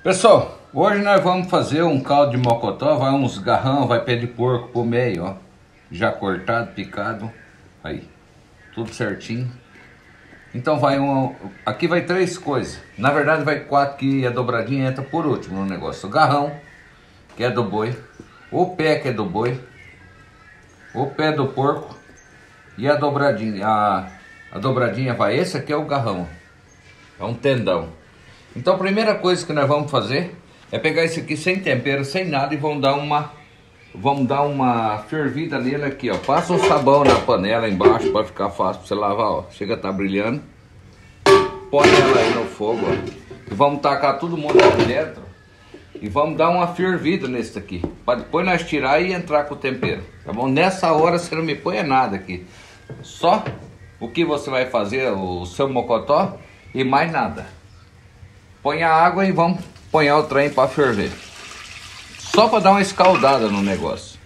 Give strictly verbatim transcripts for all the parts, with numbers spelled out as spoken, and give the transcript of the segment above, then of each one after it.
Pessoal, hoje nós vamos fazer um caldo de mocotó. Vai uns garrão, vai pé de porco pro meio, ó. Já cortado, picado. Aí, tudo certinho. Então vai um... Aqui vai três coisas. Na verdade vai quatro, que a dobradinha entra por último no negócio. O garrão, que é do boi. O pé, que é do boi. O pé do porco. E a dobradinha. A, a dobradinha vai... Esse aqui é o garrão. É um tendão. Então a primeira coisa que nós vamos fazer é pegar esse aqui sem tempero, sem nada, e vamos dar uma vamos dar uma fervida nele aqui, ó. Passa um sabão na panela embaixo para ficar fácil para você lavar, ó. Chega a tá brilhando. Põe ela aí no fogo, ó. E vamos tacar todo mundo aqui dentro e vamos dar uma fervida nesse aqui, para depois nós tirar e entrar com o tempero, tá bom? Nessa hora você não me põe nada aqui. Só o que você vai fazer, o seu mocotó, e mais nada. Põe a água e vamos pôr o trem para ferver. Só para dar uma escaldada no negócio.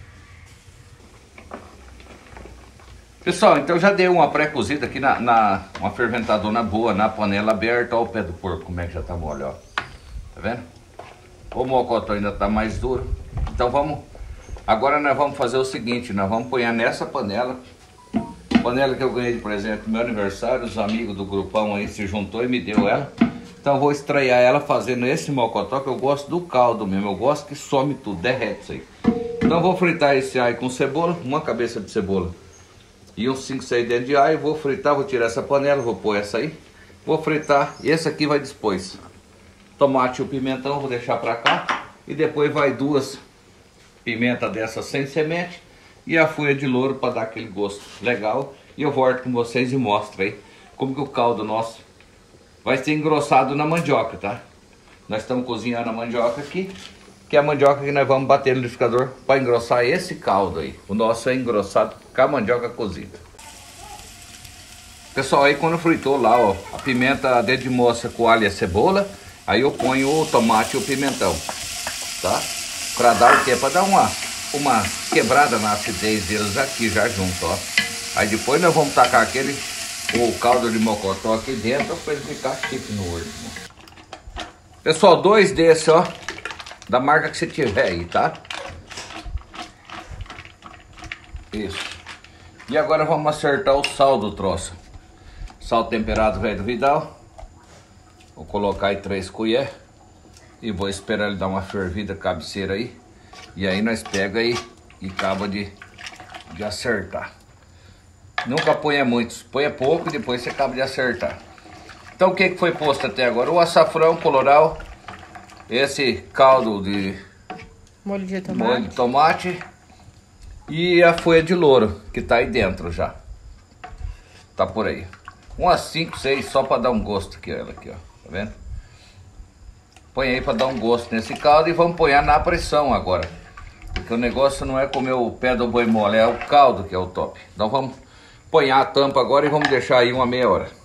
Pessoal, então já dei uma pré-cozida aqui na, na uma ferventadora boa, na panela aberta. Olha o pé do porco como é que já tá mole, ó. Tá vendo? O mocotó ainda tá mais duro. Então vamos... Agora nós vamos fazer o seguinte, nós vamos pôr nessa panela. Panela que eu ganhei de presente no meu aniversário. Os amigos do grupão aí se juntou e me deu ela. Então eu vou estrear ela fazendo esse mocotó, que eu gosto do caldo mesmo. Eu gosto que some tudo, derrete isso aí. Então eu vou fritar esse alho com cebola, uma cabeça de cebola e uns cinco, seis dentes de alho. Vou fritar, vou tirar essa panela, vou pôr essa aí. Vou fritar e esse aqui vai depois. Tomate e o pimentão vou deixar pra cá. E depois vai duas pimentas dessas sem semente e a folha de louro para dar aquele gosto legal. E eu volto com vocês e mostro aí como que o caldo nosso vai ser engrossado na mandioca, tá? Nós estamos cozinhando a mandioca aqui, que é a mandioca que nós vamos bater no liquidificador para engrossar esse caldo aí. O nosso é engrossado com a mandioca cozida. Pessoal, aí quando fritou lá, ó, a pimenta dedo de moça com alho e a cebola, aí eu ponho o tomate e o pimentão, tá? Para dar o quê? Para dar uma, uma quebrada na acidez deles aqui já junto, ó. Aí depois nós vamos tacar aquele... o caldo de mocotó aqui dentro para ele ficar chique no último. Pessoal, dois desses, ó, da marca que você tiver aí, tá? Isso. E agora vamos acertar o sal do troço. Sal temperado velho do Vidal. Vou colocar aí três colheres e vou esperar ele dar uma fervida cabeceira aí. E aí nós pega aí e acaba de, de acertar. Nunca ponha muitos, ponha pouco e depois você acaba de acertar. Então o que, que foi posto até agora? O açafrão colorau, esse caldo de molho de tomate, molho de tomate e a folha de louro que tá aí dentro já. Tá por aí. Umas cinco, seis só para dar um gosto aqui, ela aqui, ó. Tá vendo? Põe aí para dar um gosto nesse caldo e vamos pôr na pressão agora. Porque o negócio não é comer o pé do boi mole, é o caldo que é o top. Então vamos... põe a tampa agora e vamos deixar aí uma meia hora.